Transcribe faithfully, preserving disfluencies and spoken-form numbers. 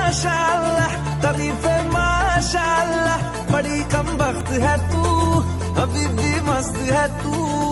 माशाअल्लाह, तारीफे माशाअल्लाह, बड़ी कम वक्त है तू, अभी भी मस्त है तू।